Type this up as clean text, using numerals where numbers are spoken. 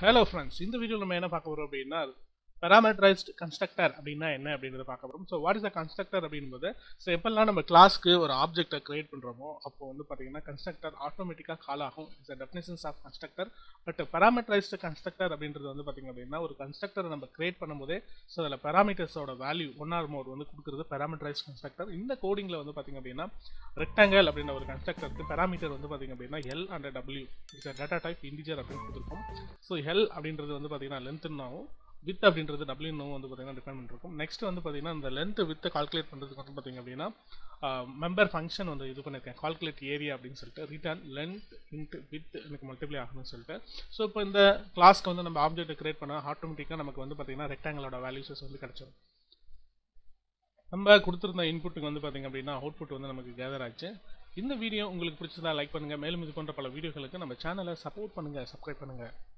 Hello friends, இந்த வீடியோவில் நம்ம என்ன பார்க்க போகிறோம் அப்படின்னா பேராமீட்டரைஸ்ட் கன்ஸ்ட்ரக்டர் அப்படின்னா என்ன அப்படின்றத பார்க்க போகிறோம். So what is the constructor அப்படின்போது எப்பெல்லாம் நம்ம கிளாஸ்க்கு ஒரு ஆப்ஜெக்டை கிரியேட் பண்ணுறோமோ அப்போ வந்து பார்த்தீங்கன்னா கன்ஸ்ட்ரக்டர் ஆட்டோமேட்டிக்காக கால் ஆகும். It's the definitions of constructor. But parameterized constructor அப்படின்றது வந்து பார்த்தீங்க அப்படின்னா ஒரு கன்ஸ்ட்ரக்டரை நம்ம கிரியேட் பண்ணும்போதே ஸோ அதில் பேராமீட்டர்ஸோட வேல்யூ ஒன் ஆர் மோர் வந்து கொடுக்குறது பேராமீட்டரைஸ்ட் கன்ஸ்ட்ரக்டர். இந்த கோடிங்கில் வந்து பார்த்தீங்க அப்படின்னா ரெக்டாங்கல் அப்படின்ற ஒரு கன்ஸ்ட்ரக்டருக்கு பேராமீட்டர் வந்து பார்த்தீங்க அப்படின்னா L and W it's data type integer அப்படின்னு கொடுத்துருக்கோம். ஸோ எல் அப்படின்றது வந்து பார்த்தீங்கன்னா லென்த்னாவும் வித் அப்படின்றது டபிள்யூ வந்து பார்த்தீங்கன்னா டிஃபைன் பண்ணிருக்கும். நெக்ஸ்ட் வந்து பார்த்தீங்கன்னா இந்த லென்த் வித் கால்குலேட் பண்ணுறதுக்கு வந்து பார்த்தீங்க அப்படின்னா மெம்பர் ஃபங்க்ஷன் வந்து இது பண்ணியிருக்கேன், கால்குலேட் ஏரியா அப்படின்னு சொல்லிட்டு ரிட்டர்ன் லென்த் இன்ட்டு வித் எனக்கு மல்டிப்ளை ஆகணும்னு சொல்லிட்டு. ஸோ இப்போ இந்த கிளாஸ்க்கு வந்து நம்ம ஆப்ஜெக்ட் கிரியேட் பண்ணால் ஆட்டோமேட்டிக்காக நமக்கு வந்து பார்த்தீங்கன்னா ரெக்டாங்கிளோட வேல்யூஸஸ் வந்து கிடச்சிடும். நம்ம கொடுத்துருந்த இன்புட்டுக்கு வந்து பார்த்தீங்க அப்படின்னா அவுட்புட் வந்து நமக்கு கேதர் ஆச்சு. இந்த வீடியோ உங்களுக்கு பிடிச்சதா லைக் பண்ணுங்கள். மேலும் இது போன்ற பல வீடியோகளுக்கு நம்ம சேனலை சப்போர்ட் பண்ணுங்கள், சப்ஸ்கிரைப் பண்ணுங்கள்.